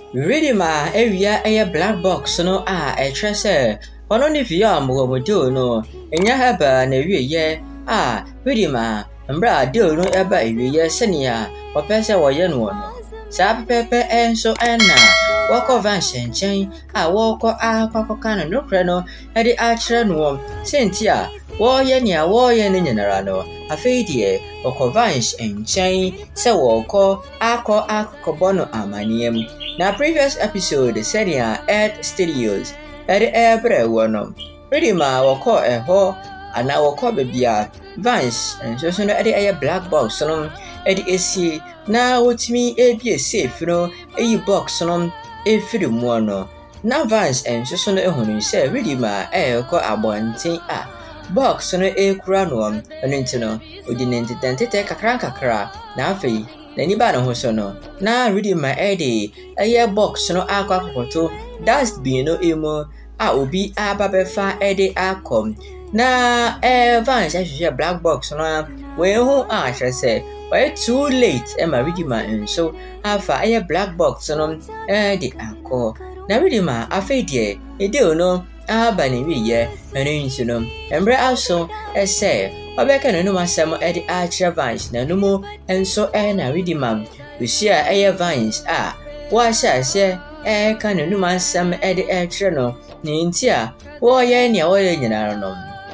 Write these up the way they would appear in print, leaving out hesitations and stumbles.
Ridhima area a black box no a trese ono ni via mo modo no enya haba na wiye Ridhima mbra do no eba wiye senia opese wo ye no no sa pepe enso enna wako vanchen chen woko akwakoka no kre no e di a kire no sentia wo ye nia wo ye ne nyinara no afeidie woko vanch enchen se woko akobono amaniem. Na previous episode said ya Ed Studios ebre wono Ridhima wako ho ana wako bebia Vance so no ede black box no ede esi na wotimi ebie safe no box no efiri mu no na Vance so no ehunu se Ridhima ko abonten box no ekura no eno ntino odi nentente kakra na afei na ni ba no ho so no na Ridhima ede box no akwakoto dustbin no emo obi ababefa ede akom na Vance ahwehwe black box no we hu ahwe se we too late ma Ridhima nso afa black box no de akọ na Ridhima afedie ede no aba ne wiye eno nso no embre aso ese obeka no masem ede achire Vance na no mo enso na Ridhima usia Vance wa sha se ka no masem ede achire no ni ntia wo ye ne wo ye nyina no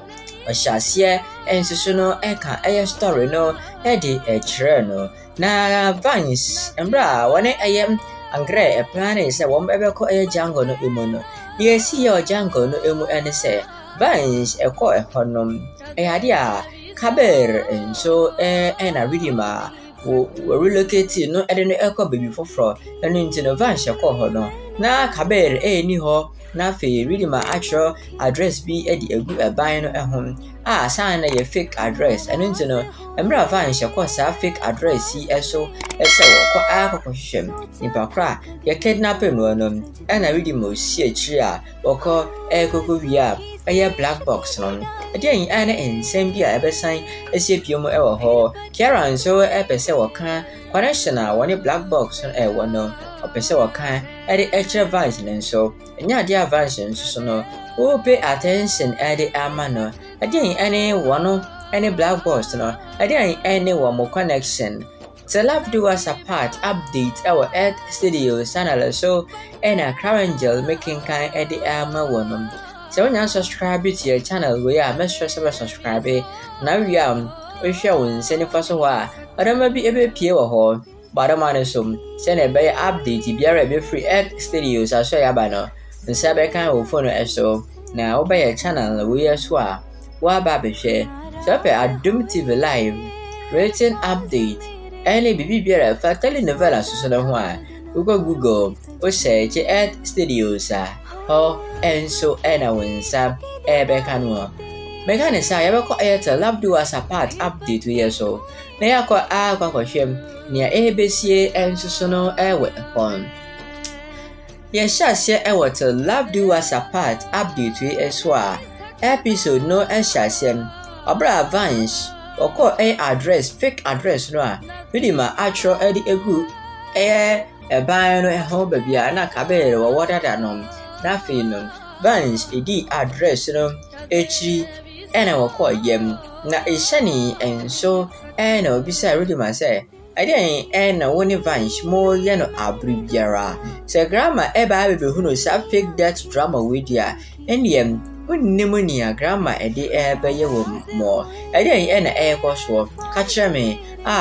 Oshasie ensusu no eka story no edi echire no na Vance embra wone angre plan is won bebeko jango no emu no yesi yo jango no emu ene se Vance eko ehonom ade kaber enso na Ridhima wo relocate no ede no eko baby foforo eno ntino Vance eko ho no na kaber ni ho na fe Ridhima actual address bi edi egu eban no ehon sign na ye fake address eno ntino embra Vance ko sa fake address yi eso wo ko akokoshem nipa kra ye kidnap no no na Ridhima osi achiri woko ekoko wia black box no ade ana ensem bi ebesan esiepie mu ewo ho Kiara nso epese woka connection woni black box no wono opese woka ade extra Vance nso nya ade Vance nso no o pay attention ade amano ade any wono any black box no ade any one connection to love do us apart update our Ed Studios channel so current gel making kind ade wono. So when you subscribe to your channel, we are make sure to subscribe. Now we we share when sending for so I don't maybe a pay or but I'm on some send a better update. Be a free Ed Studios. I show you about the cyber kind of phone so now by your channel we are swa wa baby share so adom TV live rating update any baby beer for telenovela so no we go Google we search Ed Studios enso na wensa beka no meka ne sa yebeko love do us apart update we so na yakọ akwahwem ne ebesie enso so no we on ye shase to love do us apart update we so episode no shase obra Vance oko address fake address no Ridhima actual edi egu ban no ho babia na kabere wo wodada no na fe no Vance edi address no echi ena wako yem na eshani enso ena obisa Ridhima say ade ena woni Vance mo ye no abribiara se grandma eba be hunu sa fake death drama wedia eniem unnemonia grandma ede ebe ye wo mo ade ena ekoso ka kire me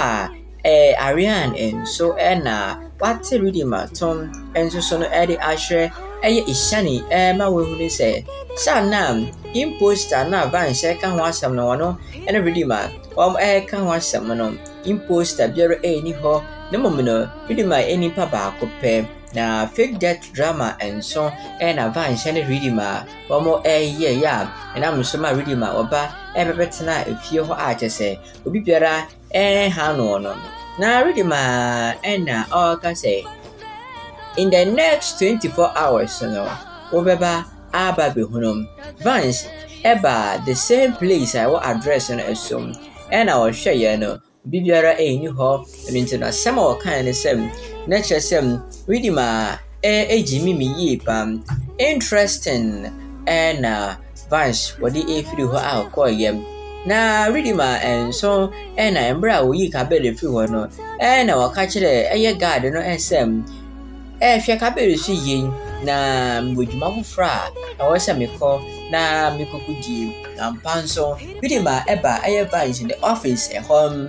Arian enso ena wate Ridhima tom enso so no ede ahwe ishani ma we hunu say sanam imposter na Vance ka ho asem no wono ena Ridhima ka ho asem no imposter biara ni ho ne momino Ridhima eni pa ba ko pe na fake death drama enso na Vance ne Ridhima ye ya na mso ma Ridhima oba bebetena efie ho agese obi biara ha no na Ridhima na ka say in the next 24 hours no obeba aba behunum Vance eba the same place I will address no assume and I will share ye no bibiara ni ho nti na sama o kan ne sem na kyesem Ridhima ejimi yi pam interesting na Vance wadi free ho alcohol yem na Ridhima enso na embra wo yi kabele free ho no na waka kire eye guard no esem hwe kabele su yin na mbodwuma fofra na wo se mekọ na mekokudi na mpanso Ridhima eba eye Vance in the office home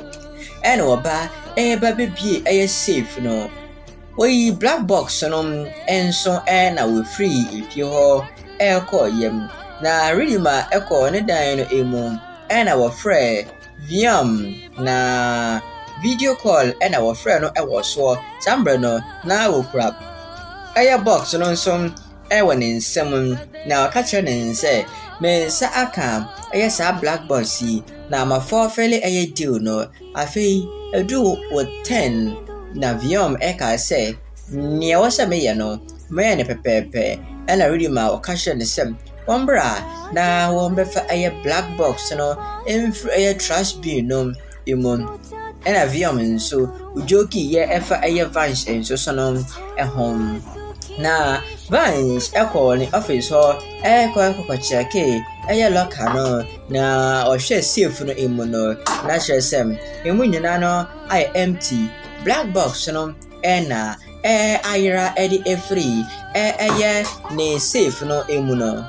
na oba ba bebie eye safe no we black box no enso na we free if you ho call yem na Ridhima eko ne dan no emu na wo frɛ viam na video call na wo frɛ no wo so sambre no na wo kura aya box no nso wo ne nsɛm na ka kyerɛ ne sɛ me sa aka aya sa black box na ma for fele aya deal no afei edu wo 10 na viam ka sɛ nia wo sɛ me ye no me ne pepepe na Ridhima wo ka kyerɛ ne sɛ Wambra na wombefa aye black box no emfri aye trash bin no imon ena viam nso ujoki ye efa aye Vance enso so no ehom na Vance eko ni office ho eko cheke aye locker no na ohwe safe no imon no na kyerese emu nyina no aye empty black box no ena ayra edi free aye ne safe no emu no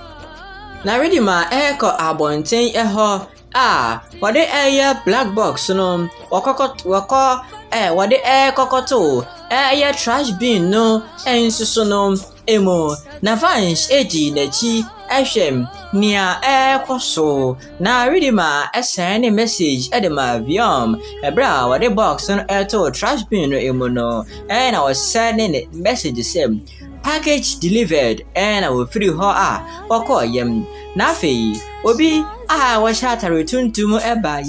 na Ridhima eko abonten eho wade black box no wako wade kokoto trash bin no ensusu no emo na Vance eji nachi ehwem nia koso na Ridhima send message edema viam ebra wade box no to trash bin no emo no na was sending message sem package delivered and I will free her wako yem na fei obi wa shata return to mo eba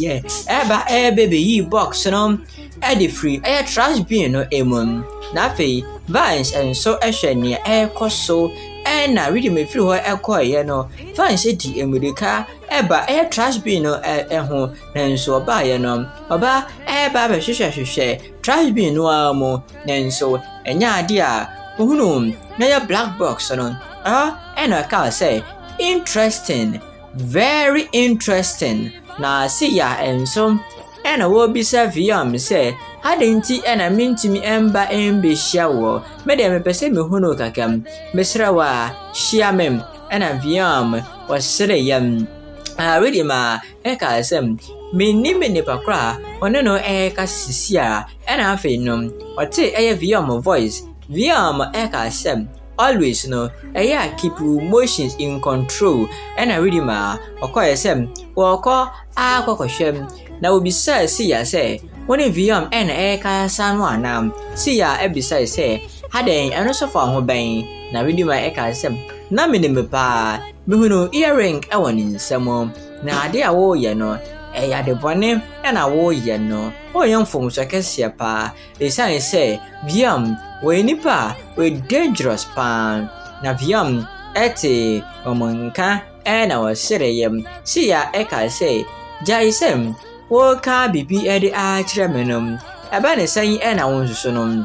baby yi box no the free trash bin no emon na fei Vance and so ehwe koso na Ridhima free ho ekoye no Vance di emudika eba trash bin no ho na nso oba ye no oba ba hwehwehwehwe trash bin no amo na nso enya ade a uhunu na black box no and I can say interesting, very interesting na see ya enso and I will be viam say hadn't and I mean to me emba shawo me pese me hunu kakam mesra wa shiamem and I viam was saying Ridhima eka sem me ni pakra ono no eka sisia and I fe no what viam voice viam eka sem always no keep emotions in control and Ridhima okoye sem woko akokohwem na obisa si ya say when viam eka sanu anam si ya ebisa say haden eno so fa ho ben na Ridhima eka sem na me pa me hunu earring ewo ni nsem na ade a wo ye no de bone na wo ye no o yam fom so kese pa esan say viam we nipa we dangerous pan na viam ete omonka na wa sereyem si ya eka say jaisem wo ka bibi ede a kiremenom aba ne san na wonsuso no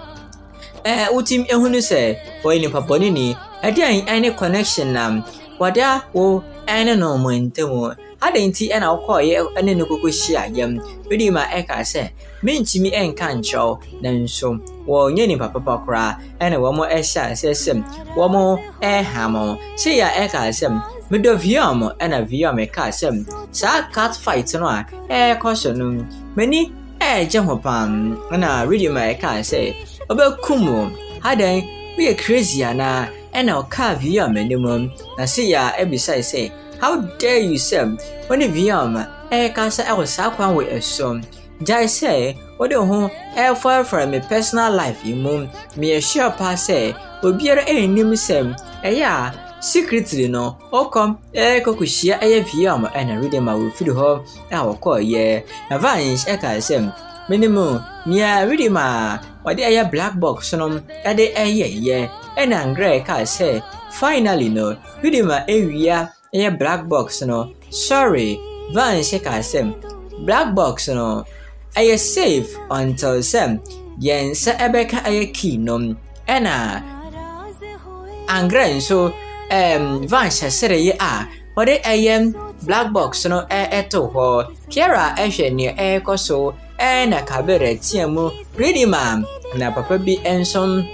utim ehunu say we nipa bone ni ade an connection nam wada wo no montemo adenti na ukoye ene no kokohia yam Ridhima eka say mentimi enka ncho na nso wo nyeni papa kra ene wo mo ehia sesem wo mo hamo se ya eka sem medo viam na viam eka sem sa cat fight no a koso no mani je ho pam na Ridhima eka say obakumo hadan we crazy ana ena oka viam enimum na se ya ebisa say how dare you say when viam kasa I was sakwan we asom jai say what ho far from my personal life imum me sure pa say obiara enim sem secretly no okom kokuhia viam na Ridhima we feel ho wakoye na Vance eka sem minimum nia Ridhima wade black box no ade na ngre ka say finally no Ridhima ewia black box no sorry Vance ka sem black box no safe until sem yensa ebeka key no ena angren so Vance sere ye a ode black box no eto ho Kiara ehwe ne ekoso na kabere tiamu Ridhima na papa bi ensom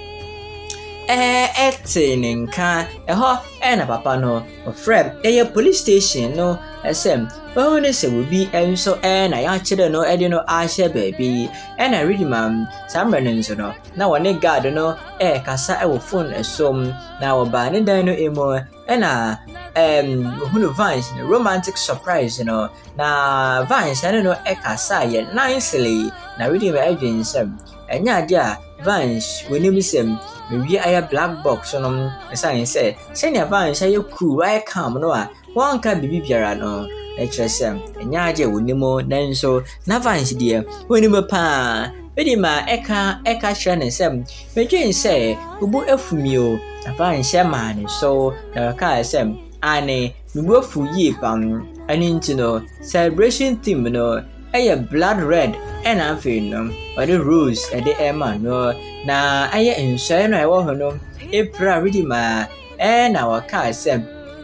etinenka eho na papa no ofrem police station no esem ohune se wo bi enso na ya kire no ede no ahye baby na Ridhima samre nso no na wone guard no kasa wo phone esom na wo ba ne dan no emo na hunu Vance romantic surprise no na Vance no kasa ye nicely na Ridhima agensem enya dia Vance wenim sem we aya black box no esan say senior Vance aye cool I calm no a wan ka bibi biara no echresem enya age wonimo nanso na Vance die wonimo pa Ridhima eka hwe sem medwen say ubu afumio na Vance man so na ka sem ane nubu afu yi pam ani ntino celebration theme no blood red and afi no ode rose ede ema no na nsoi no ewo ho no epra Ridhima na waka sem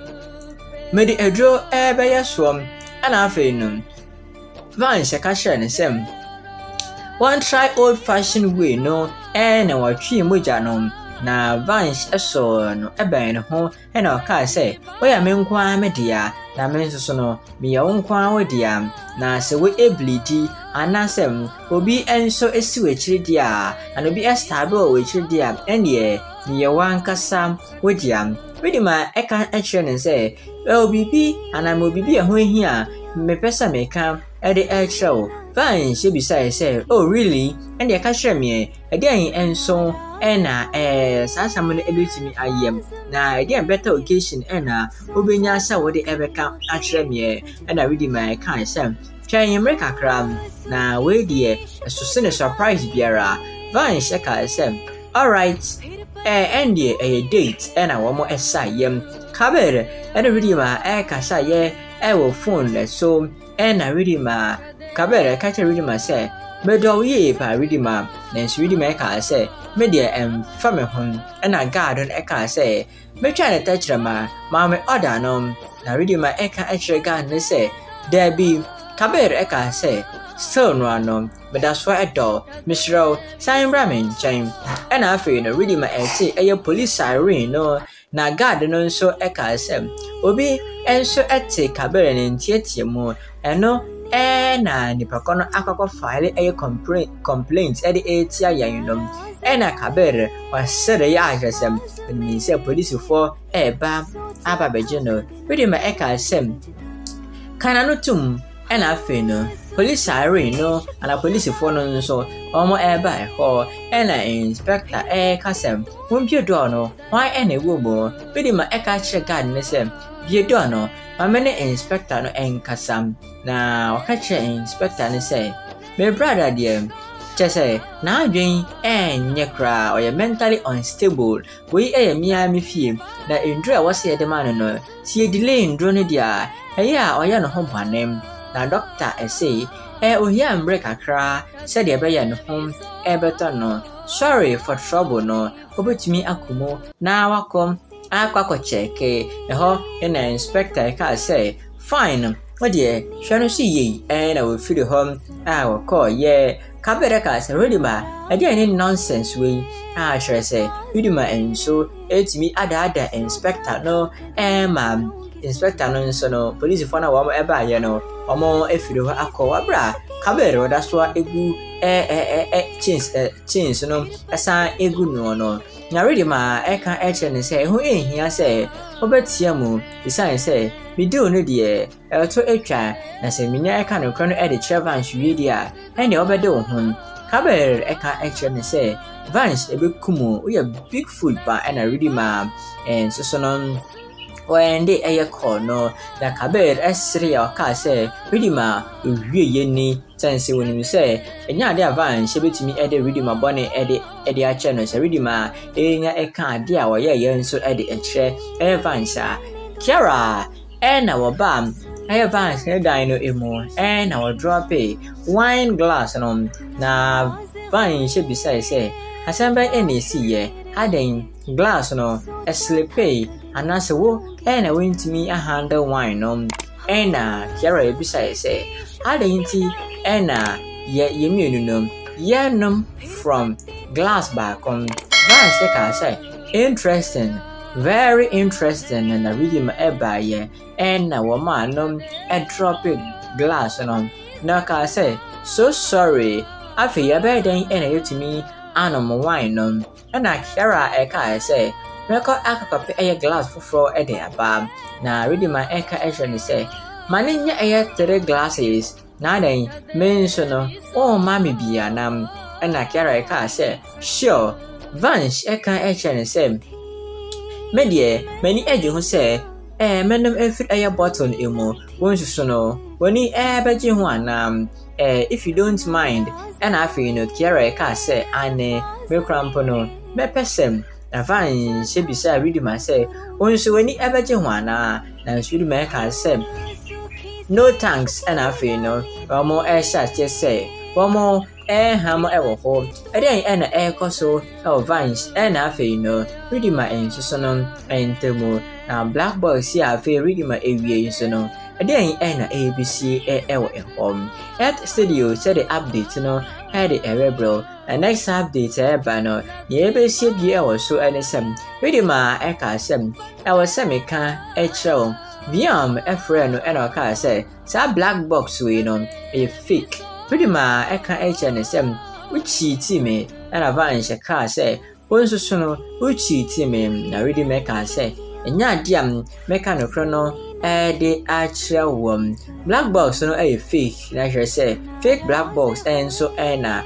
medi edro be som ana afi no Vance ka share ne sem one try old fashioned way no na watwi moja no na Vance eso no eben ho na waka say oya menkwa media na menso no me yonkwa wodia na se we eblidi anasem obi enso esiwe chiridia and obi estable we chiridia ene me yawankasa wodia Ridhima eka echre say obi bi anam obi bi ho hia me pesa meka ede echre Vance be say oh really and the catcher me again enso na sasamune ebetimi ayem na again better occasion na obenya sa wo de ebeka achre me na Ridhima kan sem twan America kram na we de so sene surprise biara Vance ka sem all right and a date na wo mo esayem kabere and Ridhima ka saye wo phone so na Ridhima kabere ka che Ridhima say medo ye pa Ridhima na Ridhima ka say me de fame hon na garden ka say me try na touch ma me order no na Ridhima ka actually garden say there be kabere ka say so no but that's why do Mr. Sign Ramen chain and afi no Ridhima police siren no na garden no so ka say obi enso kabere ne ntiatie mu eno na nipakono akoko file complaints tia yayinom na kabere wasere ya ahwesem ni se police for ba ababejeno Ridhima ka sem kana no tum na afi no police siren no ana police for no so omo ba ho na inspector kasem wompie do no why na ewo mo Ridhima ka check guard ne sem bie do no amene inspector no enkasam na wakache inspector ne say my brother dear say na adwen nyekra or mentally unstable we me fie na indra wase de man no tie delay indro ne dia oya no ho banem na doctor say ohia mbre kakra said de be no ho better no sorry for trouble no obetumi akomo na wakom akwa cheke ho na inspector ka say fine what dear shano see ye na we feel home we call ye kabere ka say Ridhima any nonsense we sure say Ridhima enso etimi ada inspector no ma inspector no so no police for na wo eba ye no omo efiri ho akọ abra kabere oda so egu chains no asa egu no na Ridhima eka ne say hu ehia say obetia mu design say me do no de to etwa na say minya eka no kro no e de Vance wi dia ene obede wo hu kabere eka ne say Vance ebekumu we big food ba na Ridhima so no when they call no na kabere esre ya ka say Ridhima wie ye ni sense when you say enya de Vance betimi e de Ridhima bone e de a channel say Ridhima enya eka de a wo ye nso e de ekire Vance Kiara na wo bam Vance ne dino emo na wo drop wine glass no na Vance beside say asamba NAC ye aden glass no eslepe anase wo na wentimi a handle wine no na Kiara ebisa say aden ti na ye mienu no ye nom from glass back on glass ka say interesting, very interesting and Ridhima eba ye na woman no drop it glass no na ka say so sorry afi ya be den na yetimi anom wine no na Kiara ka say meko akakope glass foforo de aba na Ridhima ka ehwe say maninya 3 glasses na den mention no oh mami bia nam na Kiara ka say sure Vance can actually say me dear many edge who say menum every air bottle emo once you know when he beji one if you don't mind and I feel no Kiara ka say ane me crampono me person na Vance she be say Ridhima say once when he beji one na Ridhima ka say no thanks and I feel no one more just say one more hamo ewo ho eden na koso Vance na afi no Ridhima enso no entemo na black box ya afi Ridhima ewie enso no eden na ABC ewo ehom at studio said the update no had the erebro and next update eba no ye ABC bi ewo so enesem Ridhima ka sem ewo semeka echew Viam efre no na ka say sa black box we no a fake Ridhima eka HNSM uchi me na Vance ka say wonso so no uchi me na Ridhima ka say enya diam meka no kro no de achia wom black box no fake na hwe say fake black box enso na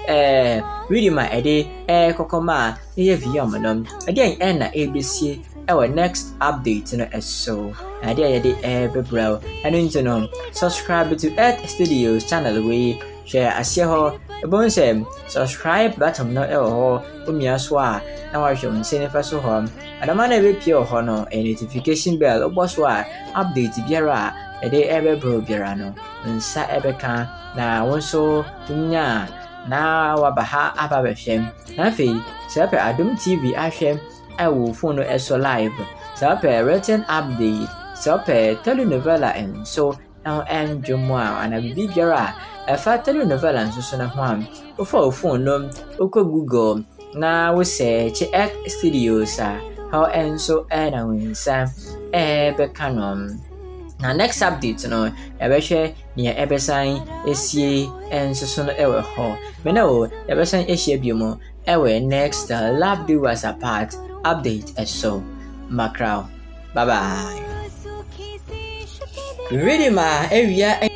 Ridhima de kokoma ye viam no ade na ABC our next update no so idea the bebrow and into no subscribe to Earth Studios channel we share ho ebon say subscribe button no ho umia so a na wa hwe nsene fa so ho adama na be pie ho no notification bell obo so a update biara de bebrow biara no nsa ebeka na wonso nya na wabaha aba behwem na fe sepe adom TV ahwem I will phone so live. So written update. So telenovela and so now and Jumwa and a bibiara. A fat telenovela and so na one. Before phone no Google. Now we say check studios how and so and win Sam Becanon. Now next update no ebehwe near ebesan esie enso no ewe ho. Me no ebesan esie biomo ewe next love do us apart. Update so macro bye bye Ridhima area